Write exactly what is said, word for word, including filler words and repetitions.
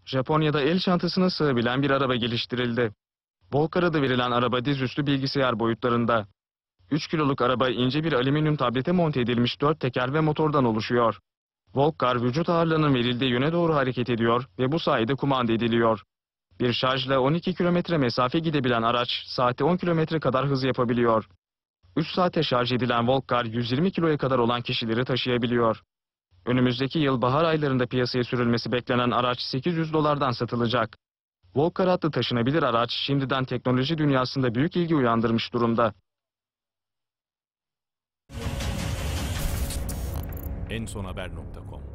Japonya'da el çantasına sığabilen bir araba geliştirildi. Volcar adı verilen araba dizüstü bilgisayar boyutlarında. üç kiloluk araba ince bir alüminyum tablete monte edilmiş dört teker ve motordan oluşuyor. Volcar vücut ağırlığının verildiği yöne doğru hareket ediyor ve bu sayede kumanda ediliyor. Bir şarjla on iki kilometre mesafe gidebilen araç saatte on kilometre kadar hız yapabiliyor. üç saate şarj edilen Volcar yüz yirmi kiloya kadar olan kişileri taşıyabiliyor. Önümüzdeki yıl bahar aylarında piyasaya sürülmesi beklenen araç sekiz yüz dolardan satılacak. Volcar adlı taşınabilir araç şimdiden teknoloji dünyasında büyük ilgi uyandırmış durumda. en son haber nokta com